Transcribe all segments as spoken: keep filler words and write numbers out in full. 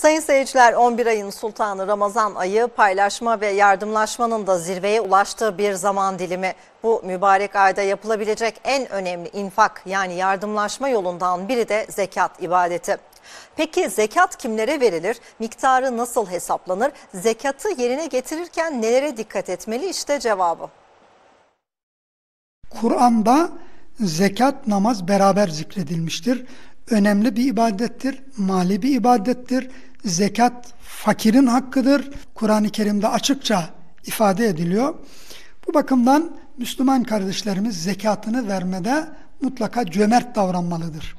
Sayın seyirciler, on bir ayın sultanı Ramazan ayı paylaşma ve yardımlaşmanın da zirveye ulaştığı bir zaman dilimi. Bu mübarek ayda yapılabilecek en önemli infak yani yardımlaşma yolundan biri de zekat ibadeti. Peki zekat kimlere verilir? Miktarı nasıl hesaplanır? Zekatı yerine getirirken nelere dikkat etmeli? İşte cevabı. Kur'an'da zekat, namaz beraber zikredilmiştir. Önemli bir ibadettir, mali bir ibadettir. Zekat fakirin hakkıdır. Kur'an-ı Kerim'de açıkça ifade ediliyor. Bu bakımdan Müslüman kardeşlerimiz zekatını vermede mutlaka cömert davranmalıdır.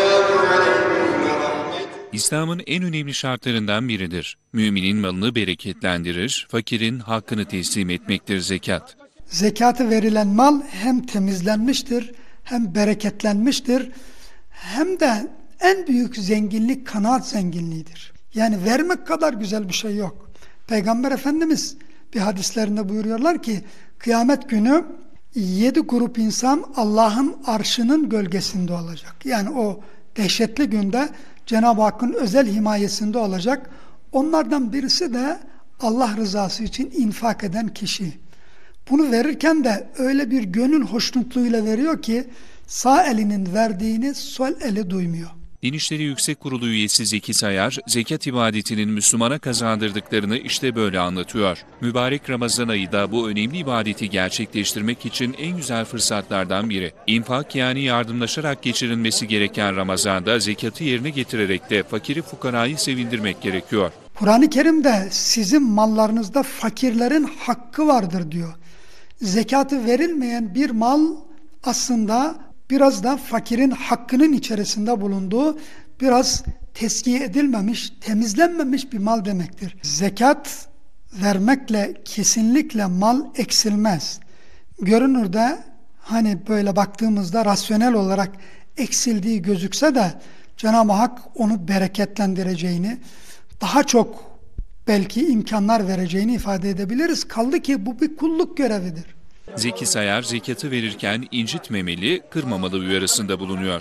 İslam'ın en önemli şartlarından biridir. Müminin malını bereketlendirir, fakirin hakkını teslim etmektir zekat. Zekatı verilen mal hem temizlenmiştir, hem bereketlenmiştir, hem de en büyük zenginlik kanaat zenginliğidir. Yani vermek kadar güzel bir şey yok. Peygamber Efendimiz bir hadislerinde buyuruyorlar ki, kıyamet günü yedi grup insan Allah'ın arşının gölgesinde olacak. Yani o dehşetli günde Cenab-ı Hakk'ın özel himayesinde olacak. Onlardan birisi de Allah rızası için infak eden kişi. Bunu verirken de öyle bir gönül hoşnutluğuyla veriyor ki sağ elinin verdiğini sol eli duymuyor. Din İşleri Yüksek Kurulu üyesi Zeki Sayar, zekat ibadetinin Müslümana kazandırdıklarını işte böyle anlatıyor. Mübarek Ramazan ayı da bu önemli ibadeti gerçekleştirmek için en güzel fırsatlardan biri. İnfak yani yardımlaşarak geçirilmesi gereken Ramazan'da zekatı yerine getirerek de fakiri fukarayı sevindirmek gerekiyor. Kur'an-ı Kerim'de sizin mallarınızda fakirlerin hakkı vardır diyor. Zekatı verilmeyen bir mal aslında biraz da fakirin hakkının içerisinde bulunduğu, biraz teskiye edilmemiş, temizlenmemiş bir mal demektir. Zekat vermekle kesinlikle mal eksilmez. Görünürde hani böyle baktığımızda rasyonel olarak eksildiği gözükse de Cenab-ı Hak onu bereketlendireceğini, daha çok belki imkanlar vereceğini ifade edebiliriz. Kaldı ki bu bir kulluk görevidir. Zeki Sayar, zekatı verirken incitmemeli, kırmamalı uyarısında bulunuyor.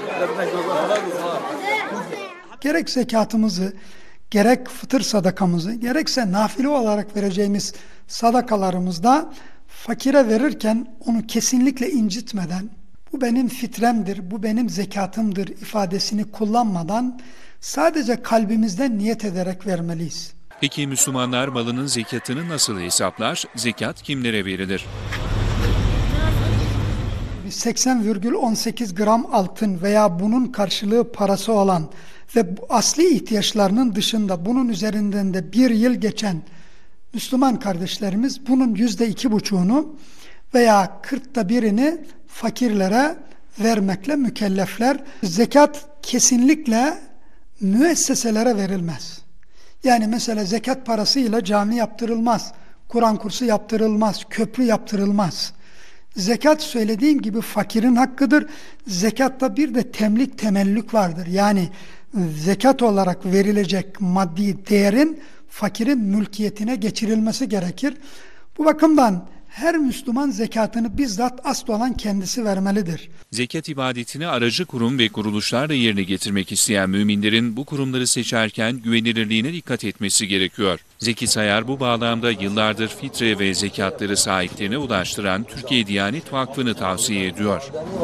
Gerek zekatımızı, gerek fıtır sadakamızı, gerekse nafile olarak vereceğimiz sadakalarımızda fakire verirken onu kesinlikle incitmeden, bu benim fitremdir, bu benim zekatımdır ifadesini kullanmadan sadece kalbimizden niyet ederek vermeliyiz. Peki Müslümanlar malının zekatını nasıl hesaplar? Zekat kimlere verilir? seksen virgül on sekiz gram altın veya bunun karşılığı parası olan ve asli ihtiyaçlarının dışında bunun üzerinden de bir yıl geçen Müslüman kardeşlerimiz bunun yüzde iki buçuğunu veya kırkta birini fakirlere vermekle mükellefler. Zekat kesinlikle müesseselere verilmez. Yani mesela zekat parasıyla cami yaptırılmaz, Kur'an kursu yaptırılmaz, köprü yaptırılmaz. Zekat söylediğim gibi fakirin hakkıdır. Zekatta bir de temlik, temellük vardır. Yani zekat olarak verilecek maddi değerin fakirin mülkiyetine geçirilmesi gerekir. Bu bakımdan her Müslüman zekatını bizzat asıl olan kendisi vermelidir. Zekat ibadetini aracı kurum ve kuruluşlarla yerine getirmek isteyen müminlerin bu kurumları seçerken güvenilirliğine dikkat etmesi gerekiyor. Zeki Sayar bu bağlamda yıllardır fitre ve zekatları sahiplerine ulaştıran Türkiye Diyanet Vakfı'nı tavsiye ediyor.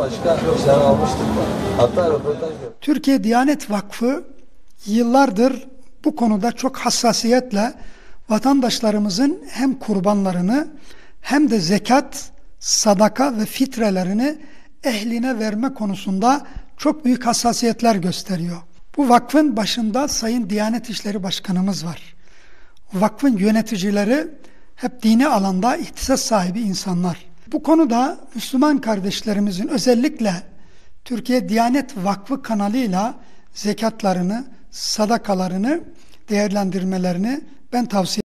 Türkiye Diyanet Vakfı yıllardır bu konuda çok hassasiyetle vatandaşlarımızın hem kurbanlarını hem de zekat, sadaka ve fitrelerini ehline verme konusunda çok büyük hassasiyetler gösteriyor. Bu vakfın başında Sayın Diyanet İşleri Başkanımız var. Vakfın yöneticileri hep dini alanda ihtisas sahibi insanlar. Bu konuda Müslüman kardeşlerimizin özellikle Türkiye Diyanet Vakfı kanalıyla zekatlarını, sadakalarını değerlendirmelerini ben tavsiye ederim.